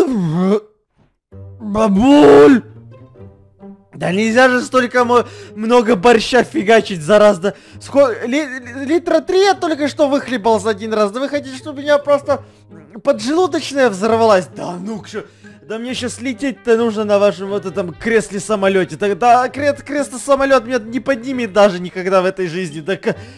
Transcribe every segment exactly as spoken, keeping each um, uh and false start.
Бабуль! Да нельзя же столько много борща фигачить за раз. Да. Сколько... Ли... Литра три я только что выхлебал за один раз. Да вы хотите, чтобы у меня просто поджелудочная взорвалась? Да ну к чё... Да мне сейчас лететь-то нужно на вашем вот этом кресле-самолете. Да, крест, кресло-самолет меня не поднимет даже никогда в этой жизни. Да,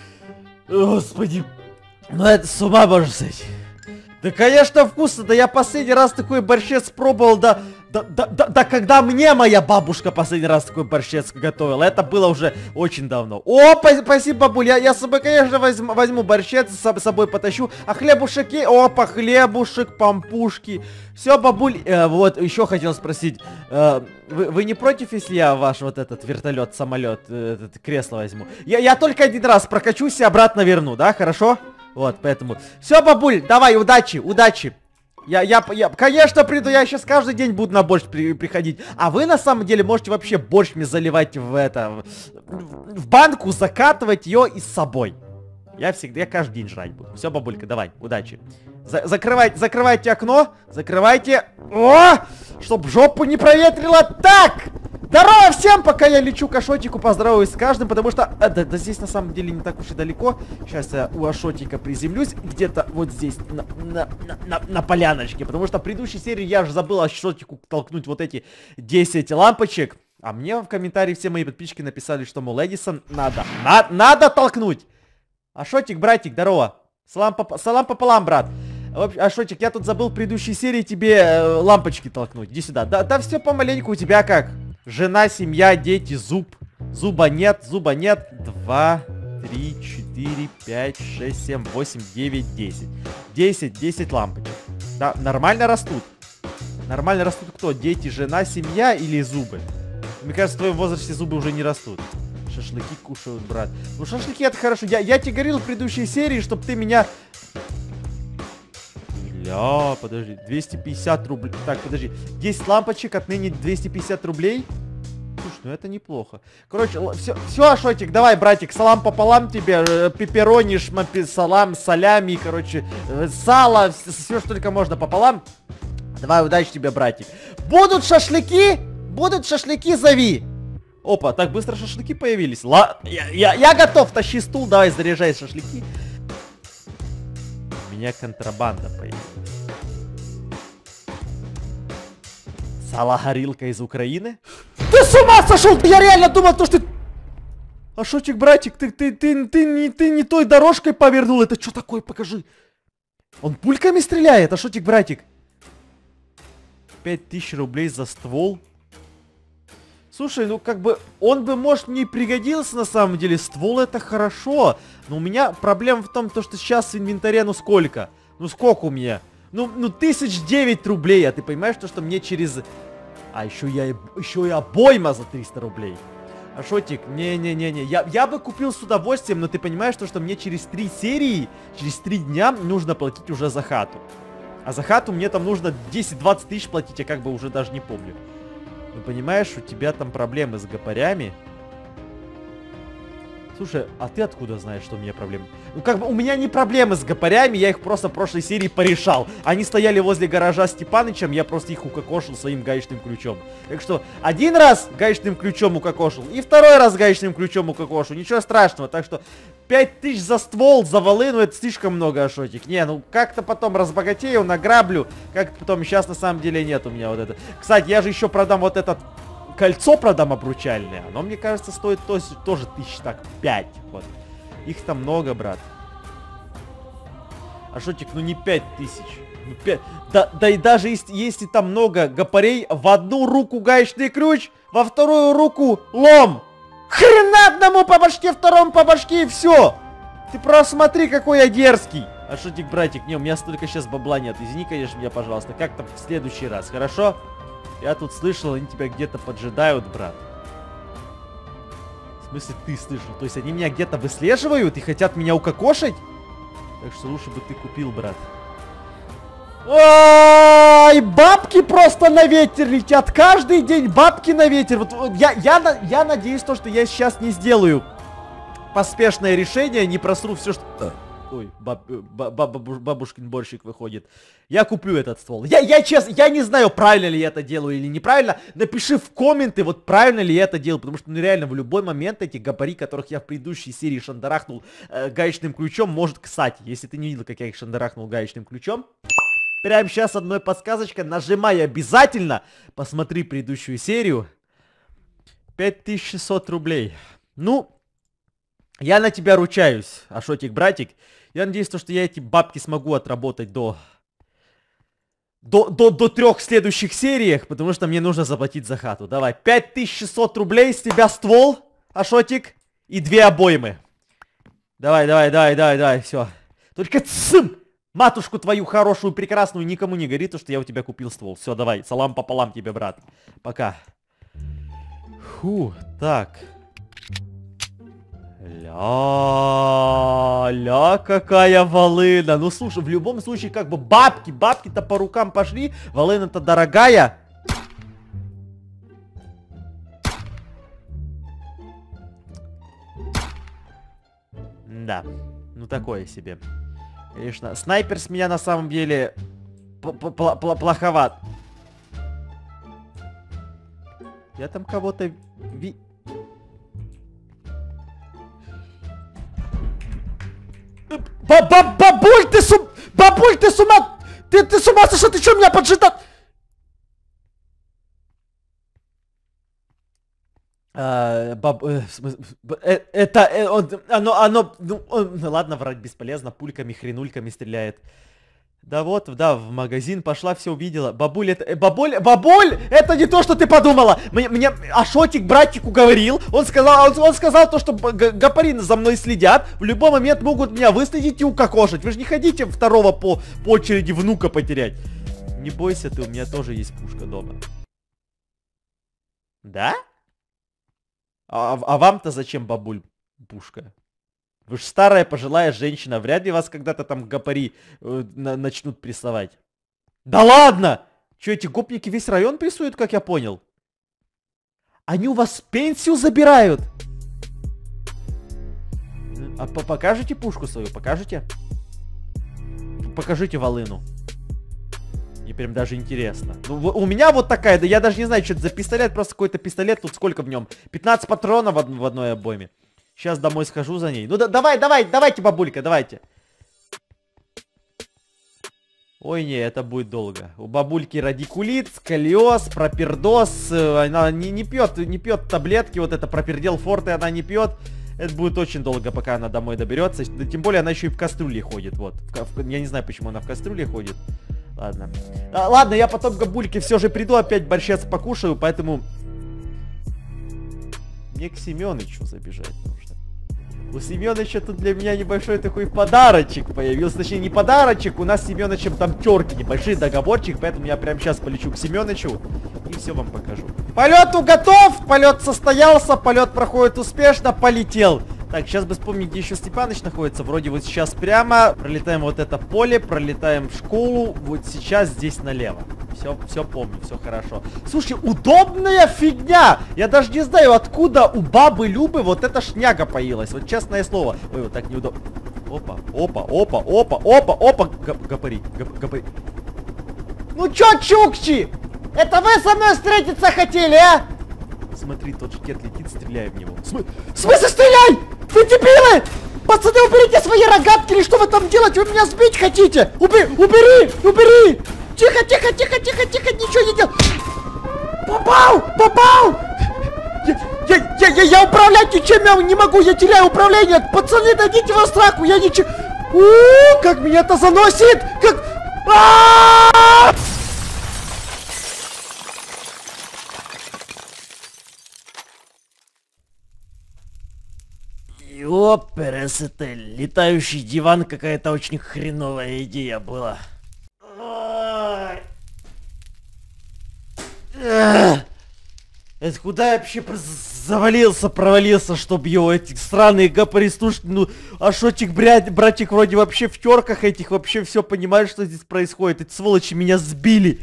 господи. Ну это с ума можно сойти. Да конечно вкусно. Да я последний раз такой борщец пробовал, да... Да, да, да, да, когда мне моя бабушка последний раз такой борщец готовила. Это было уже очень давно. О, спасибо, бабуль. Я, я с собой, конечно, возьму, возьму борщец, с собой потащу. А хлебушек, опа, хлебушек, пампушки. Все, бабуль. Э, вот, еще хотел спросить. Э, вы, вы не против, если я ваш вот этот вертолет, самолет, э, этот кресло возьму? Я, я только один раз прокачусь и обратно верну, да? Хорошо? Вот, поэтому. Все, бабуль, давай, удачи, удачи. Я, я, я, конечно, приду, я сейчас каждый день буду на борщ при, приходить. А вы, на самом деле, можете вообще борщ мне заливать в это, в, в банку, закатывать ее и с собой. Я всегда, я каждый день жрать буду. Все, бабулька, давай, удачи. За, закрывайте, закрывайте окно, закрывайте. О! Чтоб жопу не проветрило. Так! Здорово всем, пока я лечу к Ашотику, поздороваюсь с каждым, потому что... А, да, да здесь на самом деле не так уж и далеко. Сейчас я у Ашотика приземлюсь, где-то вот здесь, на, на, на, на, на поляночке. Потому что в предыдущей серии я же забыл Ашотику толкнуть вот эти десять лампочек. А мне в комментарии все мои подписчики написали, что, мол, Эдисон, надо, на, надо толкнуть. Ашотик, братик, здорово. Салам, поп салам пополам, брат. Ашотик, я тут забыл в предыдущей серии тебе э, лампочки толкнуть. Иди сюда. Да, да все помаленьку, у тебя как? Жена, семья, дети, зуб. Зуба нет, зуба нет. Два, три, четыре, пять, шесть, семь, восемь, девять, десять. Десять, десять лампочек. Да, нормально растут. Нормально растут кто? Дети, жена, семья или зубы? Мне кажется, в твоем возрасте зубы уже не растут. Шашлыки кушают, брат. Ну, шашлыки это хорошо. Я, я тебе говорил в предыдущей серии, чтобы ты меня... Ля, подожди, двести пятьдесят рублей. Так, подожди, десять лампочек, отныне двести пятьдесят рублей. Слушай, ну это неплохо. Короче, все, все, Ашотик, давай, братик, салам пополам тебе, э, пепперони, шмапи, салам, солями, короче, э, сало, все, все, что только можно пополам. Давай, удачи тебе, братик. Будут шашлыки, будут шашлыки, зови. Опа, так быстро шашлыки появились. Ла, я, я, я готов, тащи стул, давай, заряжай шашлыки. У меня контрабанда появилась. Сало-горилка из Украины? Ты с ума сошел! Я реально думал, то, что... Ашотик, братик, ты, ты, ты, ты, не, ты не той дорожкой повернул. Это что такое? Покажи. Он пульками стреляет, Ашотик, братик. Пять тысяч рублей за ствол. Слушай, ну как бы он бы, может, мне и пригодился на самом деле. Ствол это хорошо. Но у меня проблема в том, то, что сейчас в инвентаре, ну сколько? Ну сколько у меня? Ну, ну тысяч девять рублей. А ты понимаешь, то, что мне через... А еще я еще и обойма за триста рублей. Ашотик, не-не-не-не. Я, я бы купил с удовольствием, но ты понимаешь, то, что мне через три серии, через три дня нужно платить уже за хату. А за хату мне там нужно десять-двадцать тысяч платить, я как бы уже даже не помню. Ну, понимаешь, у тебя там проблемы с гопарями. Слушай, а ты откуда знаешь, что у меня проблемы? Ну, как бы у меня не проблемы с гопарями, я их просто в прошлой серии порешал. Они стояли возле гаража Степанычем, я просто их укокошил своим гаечным ключом. Так что, один раз гаечным ключом укокошил, и второй раз гаечным ключом укокошил. Ничего страшного, так что пять тысяч за ствол, за волыну, это слишком много, Ашотик. Не, ну как-то потом разбогатею, награблю. Как-то потом, сейчас на самом деле нет у меня вот это. Кстати, я же еще продам вот этот... Кольцо продам обручальное. Оно, мне кажется, стоит то, тоже тысяч так пять. Вот. Их там много, брат. Ашотик, ну не пять тысяч. Ну, пять... Да, да и даже если, если там много гопарей, в одну руку гаечный ключ, во вторую руку лом. Хрена одному по башке, второму по башке и все. Ты просто смотри, какой я дерзкий. Ашотик, братик, не, у меня столько сейчас бабла нет. Извини, конечно, меня, пожалуйста. Как-то в следующий раз, хорошо? Я тут слышал, они тебя где-то поджидают, брат. В смысле, ты слышал? То есть они меня где-то выслеживают и хотят меня укокошить? Так что лучше бы ты купил, брат. Ой, бабки просто на ветер летят. Каждый день бабки на ветер. Вот, вот я, я, я надеюсь, то, что я сейчас не сделаю поспешное решение, не просру все, что... Ой, баб, баб, баб, бабушкин борщик выходит. Я куплю этот ствол. Я, я честно, я не знаю, правильно ли я это делаю или неправильно. Напиши в комменты, вот правильно ли я это делаю. Потому что, ну реально, в любой момент эти габари, которых я в предыдущей серии шандарахнул э, гаечным ключом, может, кстати, если ты не видел, как я их шандарахнул гаечным ключом, прямо сейчас одной подсказочкой, нажимай обязательно, посмотри предыдущую серию. пять тысяч шестьсот рублей. Ну, я на тебя ручаюсь, Ашотик, братик. Я надеюсь, что я эти бабки смогу отработать до... До, до, до трех следующих сериях, потому что мне нужно заплатить за хату. Давай, пять тысяч шестьсот рублей, с тебя ствол, Ашотик, и две обоймы. Давай, давай, давай, давай, давай, все. Только цым! Матушку твою хорошую, прекрасную, никому не говори, то, что я у тебя купил ствол. Все, давай, салам пополам тебе, брат. Пока. Фу, так. Ля, ля, какая волына. Ну, слушай, в любом случае, как бы бабки, бабки-то по рукам пошли. Волына-то дорогая. Да, ну такое себе. Конечно, снайпер с меня на самом деле плоховат. Я там кого-то ви... Бабуль, ты с ума... Бабуль, ты с ума... Ты, ты с ума сошла, ты что меня поджидал? А, баб... э, это... Э, он, оно... оно ну, он, ладно, врать бесполезно. Пульками, хренульками стреляет. Да вот, да, в магазин пошла, все увидела. Бабуль, это... Э, бабуль, бабуль! Это не то, что ты подумала! Мне, мне Ашотик братику говорил. Он сказал, он, он сказал то, что гапарины за мной следят. В любой момент могут меня выследить и укокошить. Вы же не хотите второго по, по очереди внука потерять. Не бойся ты, у меня тоже есть пушка дома. Да? А, а вам-то зачем, бабуль, пушка? Вы же старая пожилая женщина, вряд ли вас когда-то там гапари э, на, начнут прессовать. Да ладно! Че, эти гопники весь район прессуют, как я понял? Они у вас пенсию забирают? А покажите пушку свою, покажите? Покажите волыну. Мне прям даже интересно. Ну, у меня вот такая, да я даже не знаю, что это за пистолет, просто какой-то пистолет, тут сколько в нем? пятнадцать патронов в, од в одной обойме. Сейчас домой схожу за ней. Ну да, давай, давай, давайте, бабулька, давайте. Ой, не, это будет долго. У бабульки радикулит, сколиоз, пропердоз. Она не, не пьет, не пьет таблетки, вот это пропердел форте она не пьет. Это будет очень долго, пока она домой доберется. Да, тем более она еще и в кастрюле ходит, вот. В, в, я не знаю, почему она в кастрюле ходит. Ладно. А, ладно, я потом к бабульке все же приду, опять борщец покушаю, поэтому... Мне к Семёнычу забежать нужно. У Семёныча тут для меня небольшой такой подарочек появился. Точнее, не подарочек, у нас с Семёнычем там терки небольшие, договорчик, поэтому я прямо сейчас полечу к Семёнычу и все вам покажу. Полету готов, полет состоялся, полет проходит успешно, полетел. Так, сейчас бы вспомнить, где еще Степаныч находится. Вроде вот сейчас прямо пролетаем вот это поле, пролетаем в школу, вот сейчас здесь налево. Все, все помню, все хорошо. Слушай, удобная фигня! Я даже не знаю, откуда у бабы Любы вот эта шняга появилась. Вот честное слово. Ой, вот так неудобно. Опа, опа, опа, опа, опа, опа. Гапари, гапари. Ну чё, чукчи? Это вы со мной встретиться хотели, а? Смотри, тот шкет летит, стреляй в него. См... В смысле стреляй? Вы дебилы! Пацаны, уберите свои рогатки, или что вы там делаете? Вы меня сбить хотите? Уби... Убери! Убери! Тихо, тихо, тихо, тихо, тихо, ничего не делай! Попал! Попал! Я, я, я, я, я управлять ничем не могу, я теряю управление! Пацаны, дадите во страху, я ничего... У-у-у, как меня это заносит! Как... А-а-а! Ёперес, это летающий диван, какая-то очень хреновая идея была. Это куда я вообще завалился, провалился, чтоб его эти странные гапари, слушай, ну, Ашотик, брат, братик вроде вообще в терках этих, вообще все понимает, что здесь происходит. Эти сволочи меня сбили.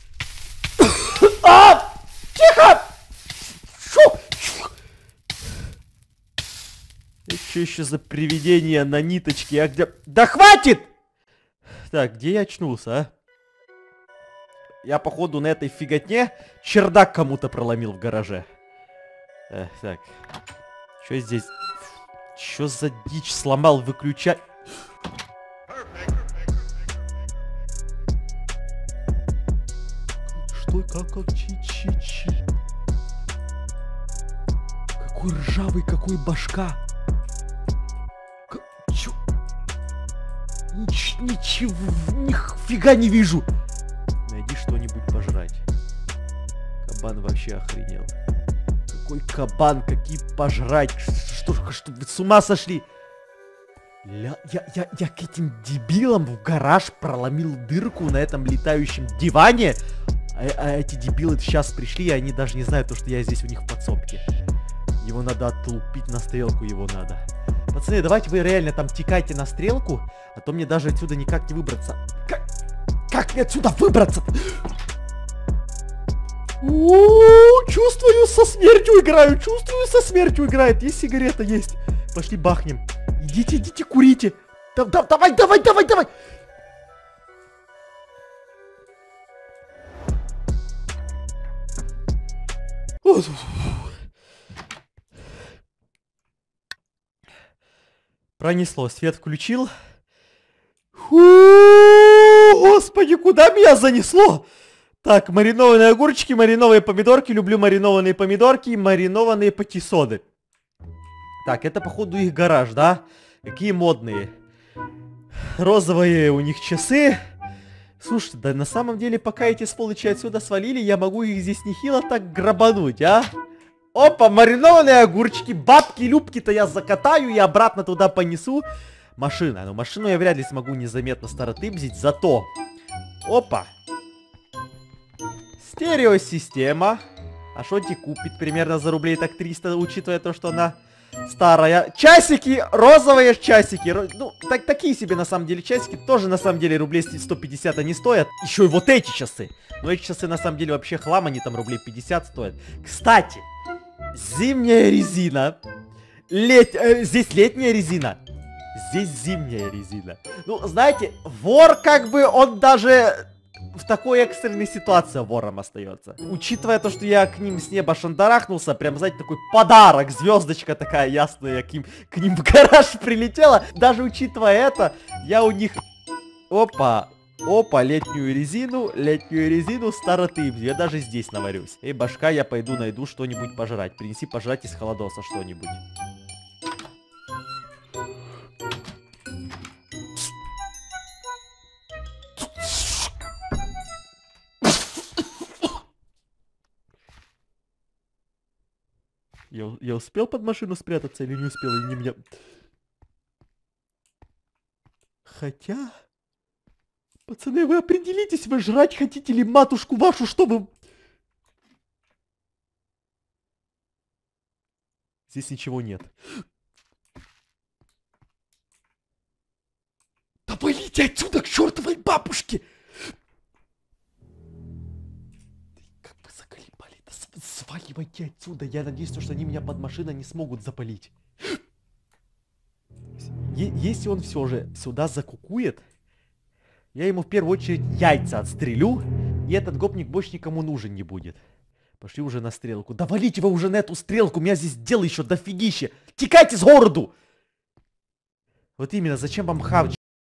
А! Тихо! Шо? что еще за привидение на ниточке? А где... Да хватит! Так, где я очнулся, а? Я, походу, на этой фиготне чердак кому-то проломил в гараже. Э, так. Что здесь? Что за дичь сломал выключать? Что? Как? Как? Чи-чи-чи. Какой ржавый, какой башка. К... Чё? Нич ничего, нифига не вижу. Найди что-нибудь пожрать. Кабан вообще охренел. Какой кабан, какие пожрать? Что, что вы с ума сошли? Ля, я, я, я к этим дебилам в гараж проломил дырку на этом летающем диване. А, а эти дебилы сейчас пришли, и они даже не знают, то, что я здесь у них в подсобке. Его надо отлупить, на стрелку его надо. Пацаны, давайте вы реально там текайте на стрелку, а то мне даже отсюда никак не выбраться. Как, как мне отсюда выбраться? О, чувствую, со смертью играю, чувствую, со смертью играет. Есть сигарета, есть. Пошли бахнем. Идите, идите, курите. Да, да, давай, давай, давай, давай. Пронесло, свет включил. Фу, господи, куда меня занесло? Так, маринованные огурчики, маринованные помидорки. Люблю маринованные помидорки и маринованные патиссоны. Так, это походу их гараж, да? Какие модные. Розовые у них часы. Слушайте, да на самом деле, пока эти сволочи отсюда свалили, я могу их здесь нехило так грабануть, а? Опа, маринованные огурчики, бабки-любки-то я закатаю и обратно туда понесу. Машина, ну машину я вряд ли смогу незаметно старотыбзить, зато... Опа. Стереосистема. А шоти купит примерно за рублей так триста, учитывая то, что она старая. Часики, розовые часики. Ну, так, такие себе на самом деле часики. Тоже на самом деле рублей сто пятьдесят они стоят. Еще и вот эти часы. Но эти часы на самом деле вообще хлам, они там рублей пятьдесят стоят. Кстати, зимняя резина. Лет... Э, здесь летняя резина. Здесь зимняя резина. Ну, знаете, вор как бы, он даже... В такой экстренной ситуации вором остается. Учитывая то, что я к ним с неба шандарахнулся, прям, знаете, такой подарок, звездочка такая ясная к ним, к ним в гараж прилетела. Даже учитывая это, я у них... Опа, опа, летнюю резину, летнюю резину старотып. Я даже здесь наварюсь. Эй, башка, я пойду найду что-нибудь пожрать. Принеси пожрать из холодоса что-нибудь. Я, я успел под машину спрятаться или не успел? И не меня... Хотя... Пацаны, вы определитесь, вы жрать хотите ли матушку вашу, чтобы... Здесь ничего нет. Да валите отсюда к чертовой бабушке! Сваливайте отсюда. Я надеюсь, что они меня под машиной не смогут запалить. Е если он все же сюда закукует, я ему в первую очередь яйца отстрелю, и этот гопник больше никому нужен не будет. Пошли уже на стрелку. Да валите вы уже на эту стрелку, у меня здесь дело еще дофигища. Текайте с городу! Вот именно, зачем вам хавч?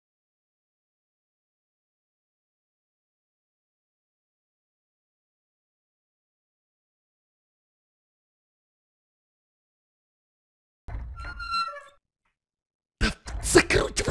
Закройте!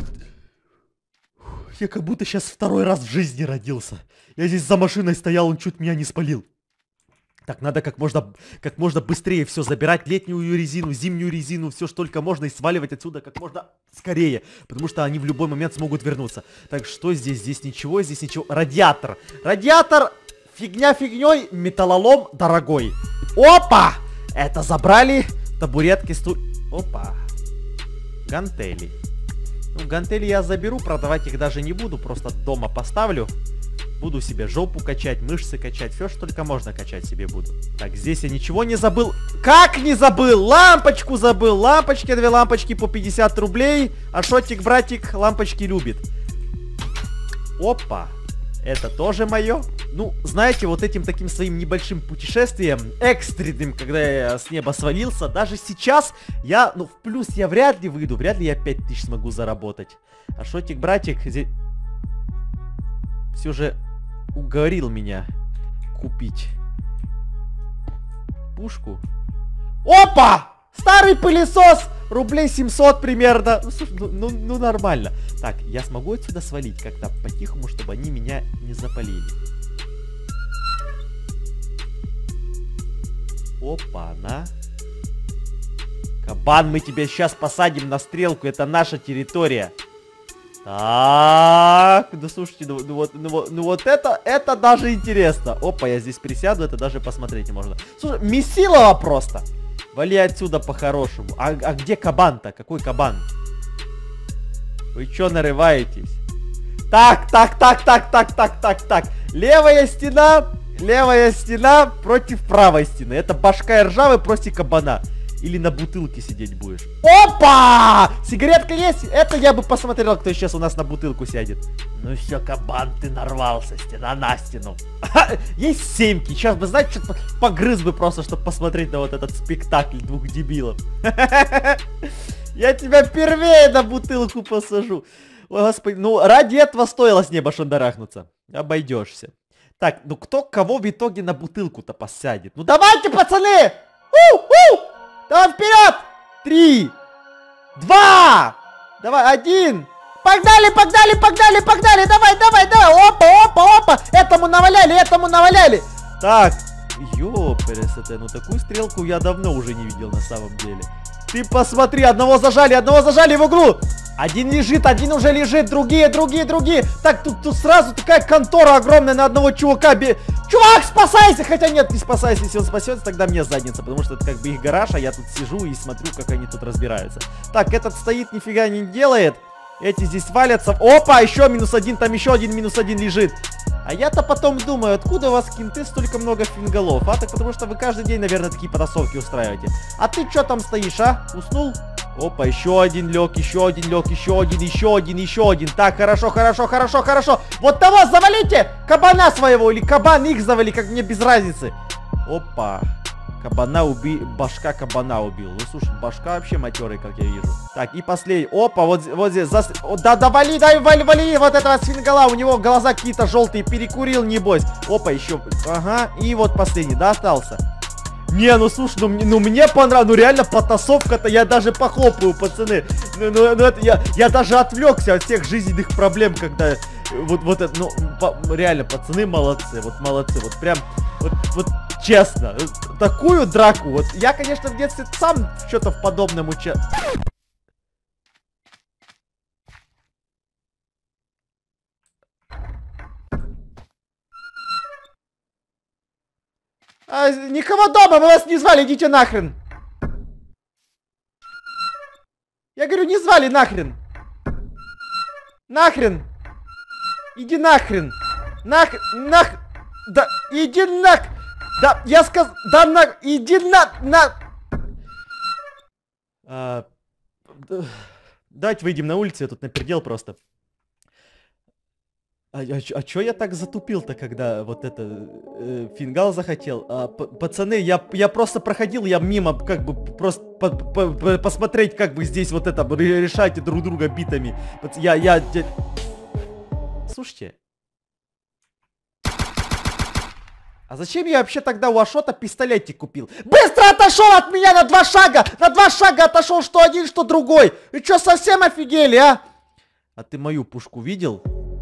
Я как будто сейчас второй раз в жизни родился. Я здесь за машиной стоял, он чуть меня не спалил. Так, надо как можно, как можно быстрее все забирать. Летнюю резину, зимнюю резину, все что только можно. И сваливать отсюда как можно скорее. Потому что они в любой момент смогут вернуться. Так, что здесь? Здесь ничего, здесь ничего. Радиатор. Радиатор, фигня фигней, металлолом дорогой. Опа! Это забрали. Табуретки, стул... Опа. Гантели. Ну, гантели я заберу, продавать их даже не буду, просто дома поставлю. Буду себе жопу качать, мышцы качать, все, что только можно качать себе буду. Так, здесь я ничего не забыл. Как не забыл? Лампочку забыл. Лампочки, две лампочки по пятьдесят рублей. А шотик, братик, лампочки любит. Опа. Это тоже мое. Ну, знаете, вот этим таким своим небольшим путешествием, экстренным, когда я с неба свалился, даже сейчас я, ну, в плюс я вряд ли выйду, вряд ли я пять тысяч смогу заработать. А шотик, братик, здесь все же уговорил меня купить пушку. Опа! Старый пылесос! Рублей семьсот примерно. Ну, слушай, ну, ну, ну нормально. Так, я смогу отсюда свалить как-то по-тихому, чтобы они меня не запалили. Опа, на. Кабан, мы тебя сейчас посадим на стрелку. Это наша территория. Так, ну слушайте, ну, ну, вот, ну, ну вот это, это даже интересно. Опа, я здесь присяду, это даже посмотреть можно. Слушай, Месилова просто. Вали отсюда по-хорошему. А, а где кабан-то? Какой кабан? Вы чё нарываетесь? Так, так, так, так, так, так, так, так. Левая стена, левая стена против правой стены. Это башка и ржавый против кабана. Или на бутылке сидеть будешь. Опа! Сигаретка есть? Это я бы посмотрел, кто сейчас у нас на бутылку сядет. Ну все, кабан, ты нарвался. Стена на стену. Есть семки. Сейчас бы, знаете, что-то погрыз бы просто, чтобы посмотреть на вот этот спектакль двух дебилов. Я тебя первее на бутылку посажу. Ой, господи, ну ради этого стоило с неба шандарахнуться. Обойдешься. Так, ну кто кого в итоге на бутылку-то посадит? Ну давайте, пацаны! У-у! Давай вперед! Три! Два! Давай, один! Погнали, погнали, погнали, погнали! Давай, давай, давай! Опа, опа, опа! Этому наваляли, этому наваляли! Так, ёпересете, ну такую стрелку я давно уже не видел на самом деле. Ты посмотри, одного зажали, одного зажали в углу! Один лежит, один уже лежит, другие, другие, другие. Так, тут, тут сразу такая контора огромная на одного чувака. Бе... Чувак, спасайся! Хотя нет, не спасайся, если он спасется, тогда мне задница. Потому что это как бы их гараж, а я тут сижу и смотрю, как они тут разбираются. Так, этот стоит, нифига не делает. Эти здесь валятся. Опа, еще минус один, там еще один минус один лежит. А я-то потом думаю, откуда у вас кенты столько много фингалов? А так потому что вы каждый день, наверное, такие потасовки устраиваете. А ты что там стоишь, а? Уснул? Опа, еще один лег, еще один лег, еще один, еще один, еще один. Так, хорошо, хорошо, хорошо, хорошо. Вот того завалите! Кабана своего или кабан их завали, как мне без разницы. Опа. Кабана убил, башка кабана убил. Ну, слушай, башка вообще матерый, как я вижу. Так, и последний. Опа, вот, вот здесь. Зас... О, да, да, вали, дай, вали, вали вот этого свингала. У него глаза какие-то желтые, перекурил, небось. Опа, еще. Ага, и вот последний, да, остался. Не, ну слушай, ну, ну мне понравилось, ну реально потасовка-то, я даже похлопаю, пацаны. Ну, ну, ну это я, я даже отвлекся от всех жизненных проблем, когда вот, вот это, ну, по, реально, пацаны молодцы, вот молодцы, вот прям, вот, вот честно, такую драку, вот я, конечно, в детстве сам что-то в подобном участвовал. А, никого дома, мы вас не звали, идите нахрен. Я говорю, не звали нахрен. Нахрен. Иди нахрен. Нах... Нах... Да, иди нах... Да, я сказал... Да, на... Иди на... На... А... Давайте выйдем на улицу, я тут напердел просто. А, а, а чё я так затупил-то, когда вот это э, фингал захотел? А, пацаны, я, я просто проходил, я мимо, как бы, просто по, по, по, посмотреть, как бы здесь вот это, решайте друг друга битами. Я, я, я... Слушайте. А зачем я вообще тогда у Ашота пистолетик купил? Быстро отошел от меня на два шага! На два шага отошел, что один, что другой! Вы чё, совсем офигели, а? А ты мою пушку видел?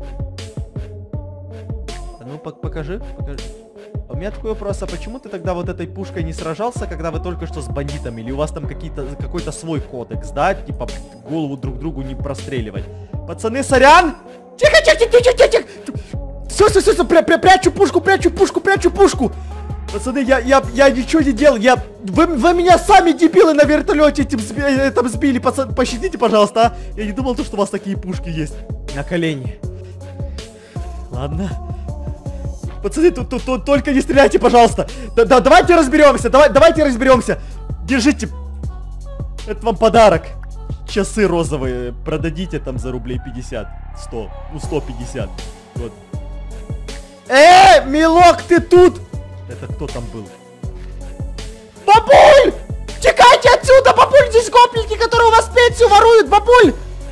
Ну, покажи, покажи. У меня такой вопрос, а почему ты тогда вот этой пушкой не сражался, когда вы только что с бандитами? Или у вас там какие-то какой-то свой кодекс, да? Типа голову друг другу не простреливать. Пацаны, сорян! Тихо, тихо, тихо, тихо, тихо! Все, все, все, все, пря пря прячу пушку, прячу пушку, прячу пушку! Пацаны, я, я, я ничего не делал, я... Вы, вы меня сами, дебилы, на вертолете этим сби этом сбили, пацаны, пощадите, пожалуйста, а? Я не думал, то, что у вас такие пушки есть. На колени. Ладно. Пацаны, тут, тут, тут только не стреляйте, пожалуйста. Да, да, давайте разберемся, давай, давайте разберемся. Держите. Это вам подарок. Часы розовые продадите там за рублей пятьдесят. сто. Ну, сто пятьдесят. Вот. Э, милок, ты тут? Это кто там был? Бабуль! Текайте отсюда, бабуль! Здесь гопники, которые у вас пенсию воруют, бабуль!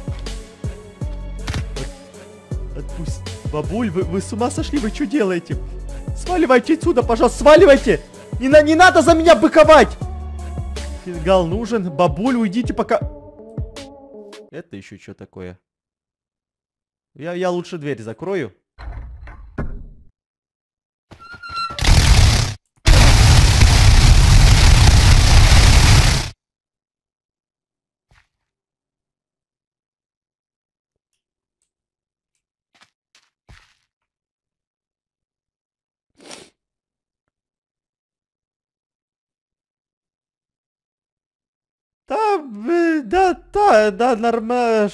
Отпусти. Бабуль, вы, вы с ума сошли? Вы что делаете? Сваливайте отсюда, пожалуйста, сваливайте! Не, на, не надо за меня быковать! Фингал нужен. Бабуль, уйдите пока... Это еще что такое? Я, я лучше дверь закрою. Да, э, да, да, да, нормально.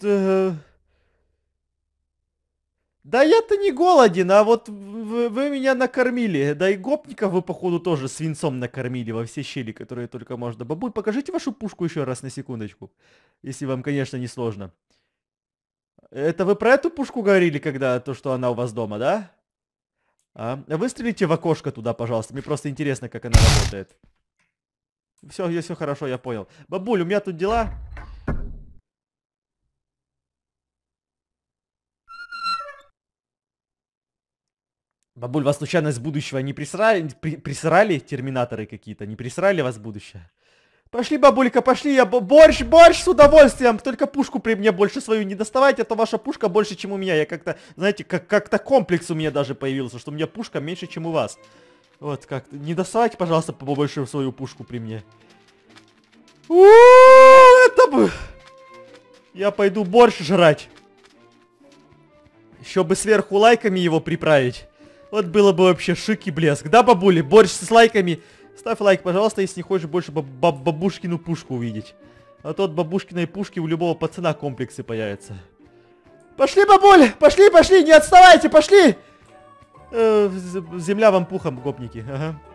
Да я-то не голоден, а вот вы, вы меня накормили. Да и гопников вы, походу, тоже свинцом накормили во все щели, которые только можно. Бабуль, покажите вашу пушку еще раз на секундочку. Если вам, конечно, не сложно. Это вы про эту пушку говорили, когда то, что она у вас дома, да? А? Выстрелите в окошко туда, пожалуйста. Мне просто интересно, как она работает. Все, я все хорошо, я понял. Бабуль, у меня тут дела. Бабуль, вас случайно из будущего не присрали, при, присрали терминаторы какие-то? Не присрали вас в будущее? Пошли, бабулька, пошли, я борщ, борщ с удовольствием. Только пушку при мне больше свою не доставайте, а то ваша пушка больше, чем у меня. Я как-то, знаете, как- как-то комплекс у меня даже появился, что у меня пушка меньше, чем у вас. Вот как-то. Не доставайте, пожалуйста, побольше свою пушку при мне. У-у-у, это бы... Я пойду борщ жрать. Еще бы сверху лайками его приправить. Вот было бы вообще шик и блеск. Да, бабули? Борщ с лайками. Ставь лайк, пожалуйста, если не хочешь больше баб баб бабушкину пушку увидеть. А то от бабушкиной пушки у любого пацана комплексы появятся. Пошли, бабуль! Пошли, пошли! Не отставайте, пошли! Э, земля вам пухом, гопники. Ага.